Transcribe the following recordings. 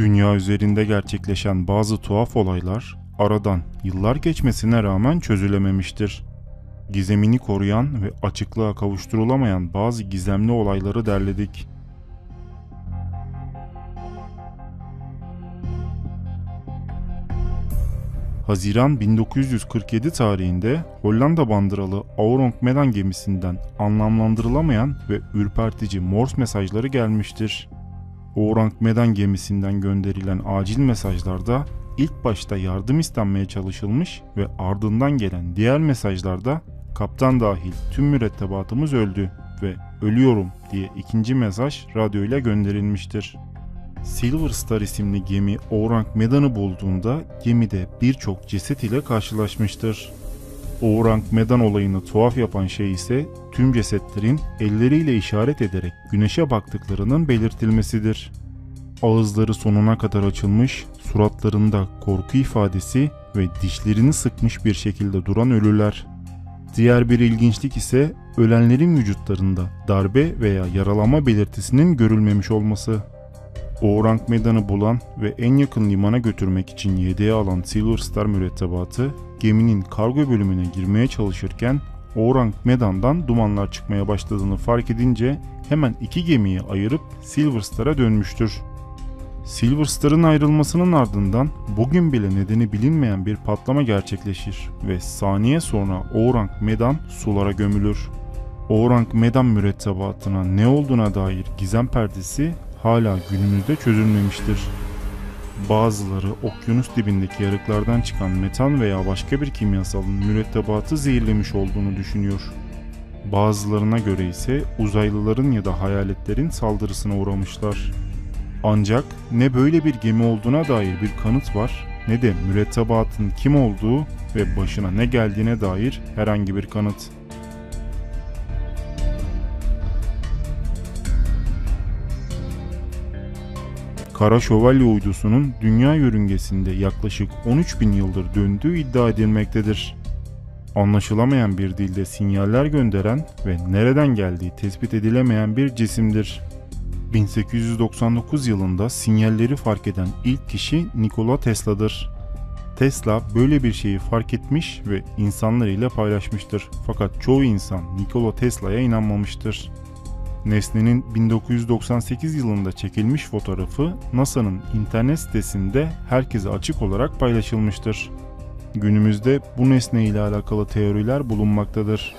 Dünya üzerinde gerçekleşen bazı tuhaf olaylar aradan yıllar geçmesine rağmen çözülememiştir. Gizemini koruyan ve açıklığa kavuşturulamayan bazı gizemli olayları derledik. Haziran 1947 tarihinde Hollanda bandıralı Aurong Medan gemisinden anlamlandırılamayan ve ürpertici Morse mesajları gelmiştir. Aurong Medan gemisinden gönderilen acil mesajlarda ilk başta yardım istenmeye çalışılmış ve ardından gelen diğer mesajlarda kaptan dahil tüm mürettebatımız öldü ve ölüyorum diye ikinci mesaj radyoyla gönderilmiştir. Silver Star isimli gemi Aurong Medan'ı bulduğunda gemide birçok ceset ile karşılaşmıştır. Aurong Medan olayını tuhaf yapan şey ise tüm cesetlerin elleriyle işaret ederek güneşe baktıklarının belirtilmesidir. Ağızları sonuna kadar açılmış, suratlarında korku ifadesi ve dişlerini sıkmış bir şekilde duran ölüler. Diğer bir ilginçlik ise ölenlerin vücutlarında darbe veya yaralama belirtisinin görülmemiş olması. Aurong Medan'ı bulan ve en yakın limana götürmek için yedeğe alan Silver Star mürettebatı geminin kargo bölümüne girmeye çalışırken Aurong Medan'dan dumanlar çıkmaya başladığını fark edince hemen iki gemiyi ayırıp Silver Star'a dönmüştür. Silver Star'ın ayrılmasının ardından bugün bile nedeni bilinmeyen bir patlama gerçekleşir ve saniye sonra Aurong Medan sulara gömülür. Aurong Medan mürettebatına ne olduğuna dair gizem perdesi hala günümüzde çözülmemiştir. Bazıları okyanus dibindeki yarıklardan çıkan metan veya başka bir kimyasalın mürettebatı zehirlemiş olduğunu düşünüyor. Bazılarına göre ise uzaylıların ya da hayaletlerin saldırısına uğramışlar. Ancak ne böyle bir gemi olduğuna dair bir kanıt var ne de mürettebatın kim olduğu ve başına ne geldiğine dair herhangi bir kanıt. Kara Şövalye uydusunun dünya yörüngesinde yaklaşık 13.000 yıldır döndüğü iddia edilmektedir. Anlaşılamayan bir dilde sinyaller gönderen ve nereden geldiği tespit edilemeyen bir cisimdir. 1899 yılında sinyalleri fark eden ilk kişi Nikola Tesla'dır. Tesla böyle bir şeyi fark etmiş ve insanlarıyla paylaşmıştır. Fakat çoğu insan Nikola Tesla'ya inanmamıştır. Nesnenin 1998 yılında çekilmiş fotoğrafı NASA'nın internet sitesinde herkese açık olarak paylaşılmıştır. Günümüzde bu nesne ile alakalı teoriler bulunmaktadır.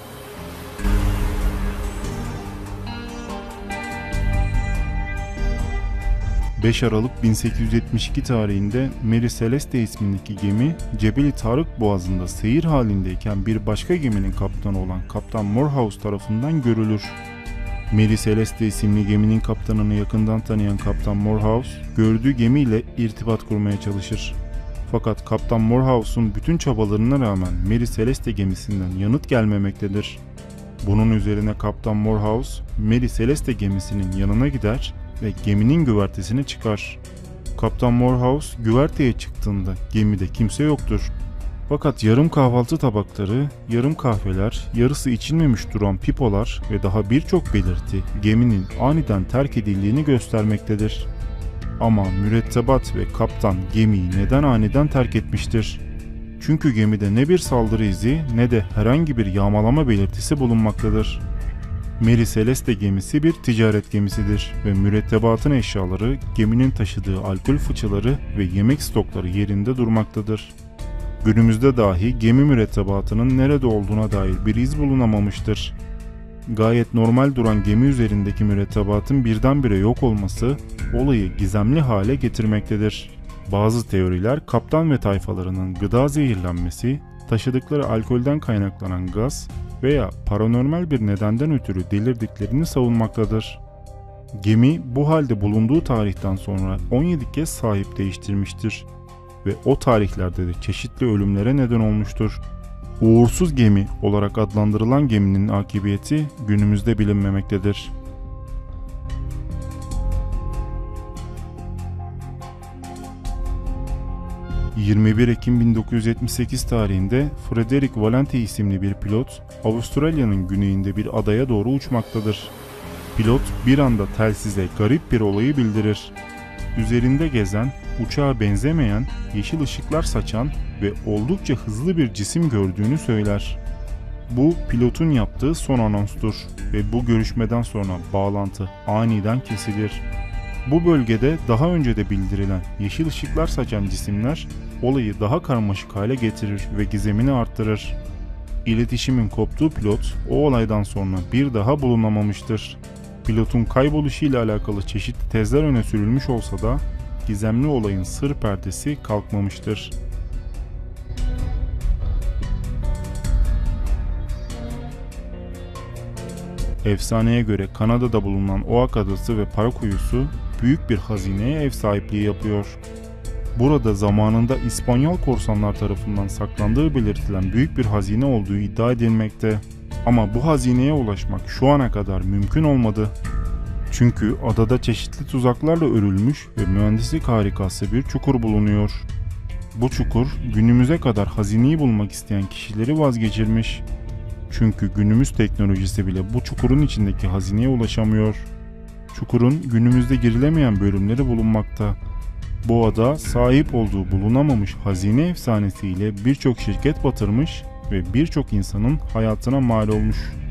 ...5 Aralık 1872 tarihinde Mary Celeste ismindeki gemi Cebeli Tarık Boğazı'nda seyir halindeyken bir başka geminin kaptanı olan Kaptan Morehouse tarafından görülür. Mary Celeste isimli geminin kaptanını yakından tanıyan Kaptan Morehouse, gördüğü gemiyle irtibat kurmaya çalışır. Fakat Kaptan Morehouse'un bütün çabalarına rağmen Mary Celeste gemisinden yanıt gelmemektedir. Bunun üzerine Kaptan Morehouse, Mary Celeste gemisinin yanına gider ve geminin güvertesini çıkar. Kaptan Morehouse güverteye çıktığında gemide kimse yoktur. Fakat yarım kahvaltı tabakları, yarım kahveler, yarısı içilmemiş duran pipolar ve daha birçok belirti geminin aniden terk edildiğini göstermektedir. Ama mürettebat ve kaptan gemiyi neden aniden terk etmiştir? Çünkü gemide ne bir saldırı izi ne de herhangi bir yağmalama belirtisi bulunmaktadır. Mary Celeste gemisi bir ticaret gemisidir ve mürettebatın eşyaları, geminin taşıdığı alkol fıçıları ve yemek stokları yerinde durmaktadır. Günümüzde dahi gemi mürettebatının nerede olduğuna dair bir iz bulunamamıştır. Gayet normal duran gemi üzerindeki mürettebatın birdenbire yok olması olayı gizemli hale getirmektedir. Bazı teoriler kaptan ve tayfalarının gıda zehirlenmesi, taşıdıkları alkolden kaynaklanan gaz veya paranormal bir nedenden ötürü delirdiklerini savunmaktadır. Gemi bu halde bulunduğu tarihten sonra 17 kez sahip değiştirmiştir ve o tarihlerde de çeşitli ölümlere neden olmuştur. Uğursuz gemi olarak adlandırılan geminin akıbeti günümüzde bilinmemektedir. ...21 Ekim 1978 tarihinde Frederick Valenti isimli bir pilot, Avustralya'nın güneyinde bir adaya doğru uçmaktadır. Pilot bir anda telsize garip bir olayı bildirir. üzerinde gezen, uçağa benzemeyen, yeşil ışıklar saçan ve oldukça hızlı bir cisim gördüğünü söyler. Bu pilotun yaptığı son anonstur ve bu görüşmeden sonra bağlantı aniden kesilir. Bu bölgede daha önce de bildirilen yeşil ışıklar saçan cisimler olayı daha karmaşık hale getirir ve gizemini arttırır. İletişimin koptuğu pilot o olaydan sonra bir daha bulunamamıştır. Pilotun kayboluşu ile alakalı çeşitli tezler öne sürülmüş olsa da gizemli olayın sır perdesi kalkmamıştır. Efsaneye göre Kanada'da bulunan Oak Adası ve para kuyusu büyük bir hazineye ev sahipliği yapıyor. Burada zamanında İspanyol korsanlar tarafından saklandığı belirtilen büyük bir hazine olduğu iddia edilmekte. Ama bu hazineye ulaşmak şu ana kadar mümkün olmadı. Çünkü adada çeşitli tuzaklarla örülmüş ve mühendislik harikası bir çukur bulunuyor. Bu çukur günümüze kadar hazineyi bulmak isteyen kişileri vazgeçirmiş. Çünkü günümüz teknolojisi bile bu çukurun içindeki hazineye ulaşamıyor. Çukurun günümüzde girilemeyen bölümleri bulunmakta. Bu ada sahip olduğu bulunamamış hazine efsanesiyle birçok şirket batırmış ve birçok insanın hayatına mal olmuş.